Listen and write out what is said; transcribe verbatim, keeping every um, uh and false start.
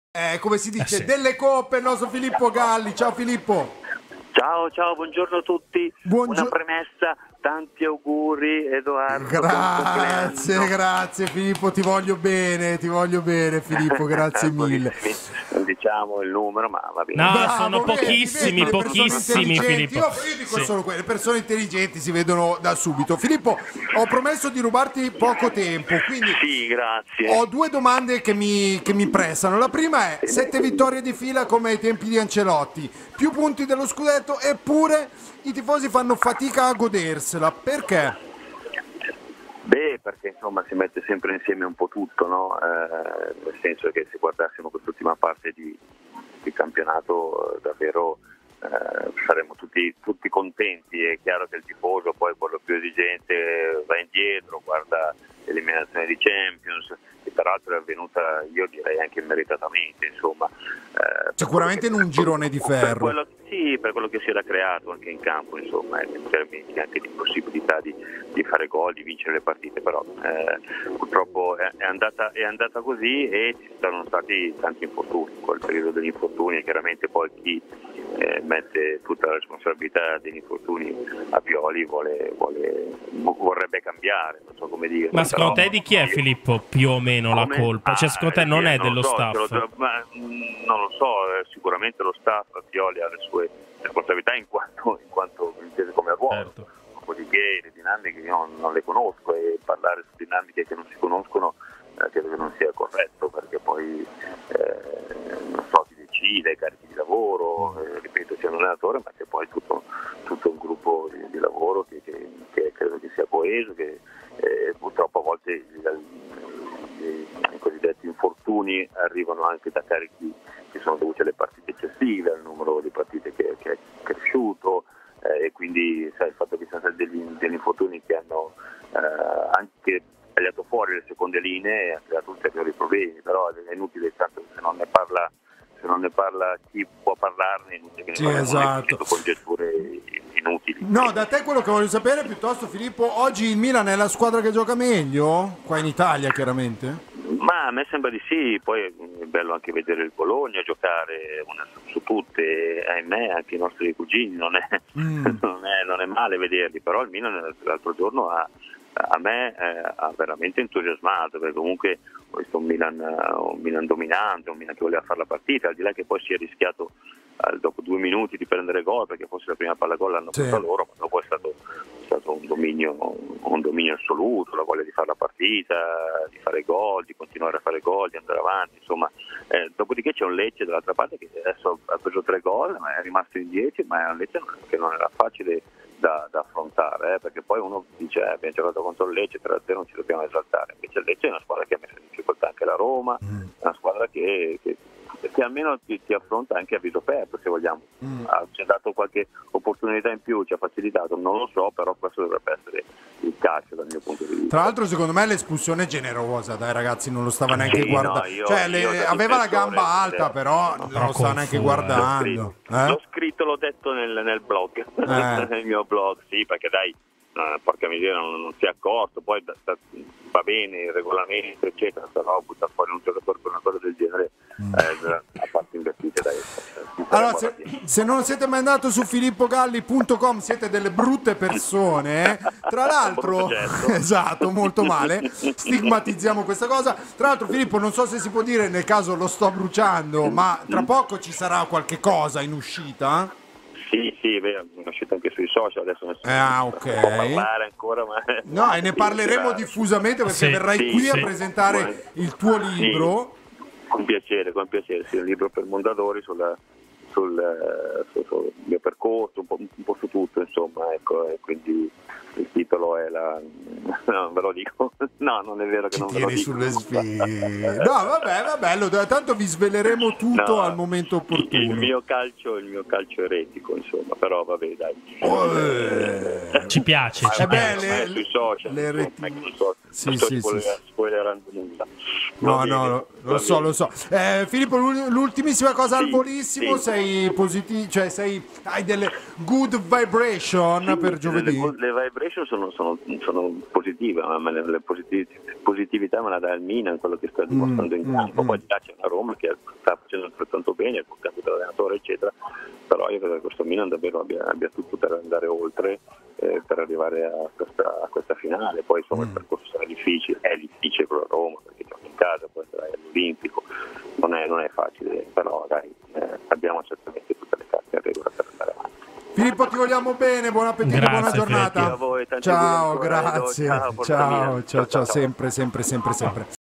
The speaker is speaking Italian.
Eh, come si dice, Eh sì. delle coppe, il nostro Filippo Galli. Ciao Filippo. Ciao, ciao, buongiorno a tutti. Buongio- Una premessa, tanti auguri Edoardo. Grazie, grazie Filippo, ti voglio bene, ti voglio bene Filippo, grazie mille. Non diciamo il numero, ma va bene. No, Bravo, sono vedi, pochissimi, vedi, le persone pochissimi, intelligenti. Filippo. Io, io dico Sì. solo quello, le persone intelligenti si vedono da subito. Filippo, ho promesso di rubarti poco tempo, quindi Sì, grazie. ho due domande che mi, che mi pressano. La prima è: sette vittorie di fila come ai tempi di Ancelotti, più punti dello scudetto, eppure i tifosi fanno fatica a godersela. Perché? Beh, perché insomma si mette sempre insieme un po' tutto, no? Eh, nel senso che se guardassimo quest'ultima parte di, di campionato eh, davvero eh, saremmo tutti, tutti contenti. È chiaro che il tifoso, poi quello più esigente, va indietro, guarda l'eliminazione di Champions, che peraltro è avvenuta, io direi anche meritatamente, insomma. Eh, Sicuramente in un girone di per ferro. quello, sì, per quello che si era creato anche in campo, insomma, in termini anche di possibilità di, di fare gol, di vincere le partite, però eh, purtroppo è, è, andata, è andata così e ci sono stati tanti infortuni. Quel periodo degli infortuni, chiaramente poi chi eh, mette tutta la responsabilità degli infortuni a Pioli vuole, vuole, vorrebbe cambiare, non so come dire. Ma secondo però, te di chi è, io, Filippo, più o meno la come? colpa? Cioè, secondo te Ah, non eh, è non dello lo so, staff? te lo- ma, mh, non lo so, eh, sicuramente lo staff, Pioli ha le sue responsabilità in quanto, in quanto intese come ruolo. Certo. Dopodiché le dinamiche io non, non le conosco e parlare su dinamiche che non si conoscono eh, credo che non sia corretto, perché poi eh, non so chi decide, carichi di lavoro, eh, ripeto, sia un allenatore, ma c'è poi tutto, tutto un gruppo di, di lavoro che, che, che credo che sia coeso, che eh, purtroppo a volte i, i, i cosiddetti infortuni arrivano anche da carichi che sono dovuti alle partite eccessive, al numero di partite che, che è cresciuto, eh, e quindi sai, il fatto che siano stati degli, degli infortuni che hanno eh, anche tagliato fuori le seconde linee ha creato ulteriori problemi, però è inutile, tanto se non ne parla, se non ne parla chi può parlarne, è inutile che ne Sì, parliamo esatto. con congetture inutili. No, da te quello che voglio sapere piuttosto, Filippo, oggi il Milan è la squadra che gioca meglio? Qua in Italia, chiaramente. Ma a me sembra di sì, poi è bello anche vedere il Bologna giocare una su tutte, ahimè anche i nostri cugini, non è, Mm. non è, non è male vederli, però il Milan l'altro giorno ha, a me eh, ha veramente entusiasmato, perché comunque ho visto un Milan, un Milan dominante, un Milan che voleva fare la partita, al di là che poi si è rischiato eh, dopo due minuti di prendere gol, perché forse la prima palla gol l'hanno Sì. presa loro, ma dopo è stato, è stato un, dominio, un dominio assoluto, la voglia di fare la partita, di fare gol, di continuare a fare gol, di andare avanti, insomma. Eh, dopodiché c'è un Lecce dall'altra parte che adesso ha preso tre gol, ma è rimasto in dieci, ma è un Lecce che non era facile da, da affrontare, eh, perché poi uno dice eh, abbiamo giocato contro il Lecce tre a zero, non ci dobbiamo esaltare, invece il Lecce è una squadra che ha messo in difficoltà anche la Roma, Mm. è una squadra che, che, che almeno ti, ti affronta anche a viso aperto, se vogliamo. Mm. Ha, ci ha dato qualche opportunità in più, ci ha facilitato, non lo so, però questo dovrebbe essere il calcio dal mio punto di vista. Tra l'altro secondo me l'espulsione è generosa, dai ragazzi, non lo stava neanche Sì, guardando. no, io- cioè, io le- da aveva la difensore, gamba alta, eh, però no, non lo stava neanche confuso, eh. guardando. L'ho Eh? scritto, l'ho detto nel, nel blog, Eh. nel mio blog, sì, perché dai, eh, porca miseria, non, non si è accorto, poi da- da- va bene il regolamento, eccetera, però buttare fuori un giocatore per una cosa del genere eh, a parte invertite, dai. Allora, se, se non siete mai andati su filippogalli punto com siete delle brutte persone. eh. Tra l'altro, Brutto gesto. esatto, molto male. Stigmatizziamo questa cosa. Tra l'altro, Filippo, non so se si può dire, nel caso lo sto bruciando, ma tra poco ci sarà qualche cosa in uscita? Sì, sì, è vero, è uscito anche sui social, adesso non si Ah, non ok. si può parlare ancora, ma... No, e ne parleremo diffusamente perché Sì, verrai sì, qui a sì. presentare il tuo Sì. libro. Con piacere, con piacere, sì, un libro per Mondadori sulla, sul, eh, sul, sul mio percorso, un po', un po' su tutto, insomma, ecco, e quindi il titolo è la... no, ve lo dico, no, non è vero che Ci non ve lo tieni dico. sulle spine. No, vabbè, vabbè, lo- tanto vi sveleremo tutto No, al momento opportuno. Il mio calcio, il mio calcio eretico, insomma, però vabbè, dai. Eh. Ci piace, ci Eh beh, piace. le- Ma è sui social, le insomma, reti- ecco, non sto, Sì, non sto sì, spoiler- sì. spoilerando nulla. No, Va no, bene, lo, va lo so, bene. lo so. Eh, Filippo, l'ul- l'ultimissima cosa al Sì, volissimo, sì. sei positivo, cioè sei, hai delle good vibration Sì, per giovedì. Le, le vibration sono, sono, sono positive, ma le, le positiv- positività me la dà il Milan, quello che sta dimostrando Mm, in campo. mm, Poi là c'è una Roma che sta facendo altrettanto bene col cambio dell'allenatore, eccetera. Però io credo che questo Milan davvero abbia, abbia tutto per andare oltre, eh, per arrivare a questa, a questa finale. Poi insomma Mm. il percorso sarà difficile, è difficile per la Roma perché gioca in casa, poi sarà all'Olimpico, non è, non è facile, però dai, eh, abbiamo certamente tutte le carte in regola per andare avanti. Filippo, ti vogliamo bene, buon appetito, Grazie, buona Filippo. giornata. A voi, tanti Ciao, auguri ancora, Edo. grazie. Ciao, forza Ciao, Milan. ciao, ciao, sempre, sempre, sempre, sempre.